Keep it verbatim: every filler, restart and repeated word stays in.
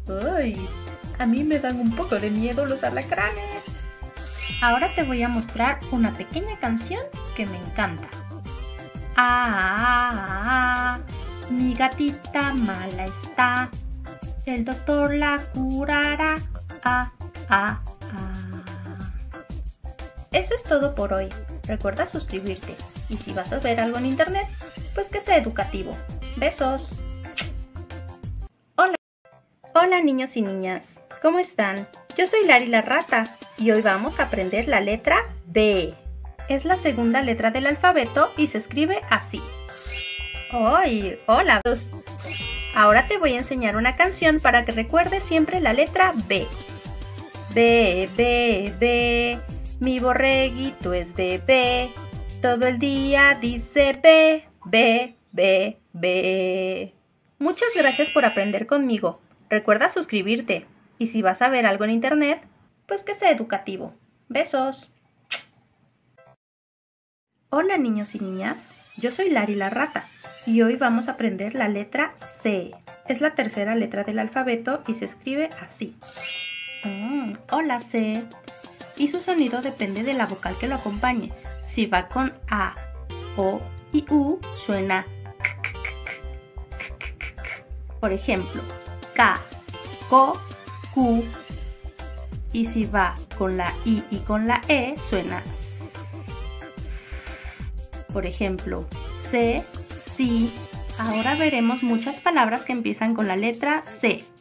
¡Ay! A mí me dan un poco de miedo los alacranes. Ahora te voy a mostrar una pequeña canción que me encanta. Ah, ah, ah, mi gatita mala está. El doctor la curará. Ah, ah, ah. Eso es todo por hoy. Recuerda suscribirte. Y si vas a ver algo en internet, pues que sea educativo. Besos. Hola. Hola niños y niñas. ¿Cómo están? Yo soy Lari la rata y hoy vamos a aprender la letra B. Es la segunda letra del alfabeto y se escribe así. ¡Ay! ¡Hola! Ahora te voy a enseñar una canción para que recuerdes siempre la letra B. B, B, B, mi borreguito es bebé. Todo el día dice B, B, B, B. Muchas gracias por aprender conmigo. Recuerda suscribirte. Y si vas a ver algo en internet, pues que sea educativo. Besos. Hola niños y niñas, yo soy Lari la rata y hoy vamos a aprender la letra C. Es la tercera letra del alfabeto y se escribe así. Mm, hola C. Y su sonido depende de la vocal que lo acompañe. Si va con A, O y U, suena k, k, k, k, k, k. Por ejemplo, K, Ko, Ku. Y si va con la I y con la E, suena S. Por ejemplo, C, Si. Ahora veremos muchas palabras que empiezan con la letra C.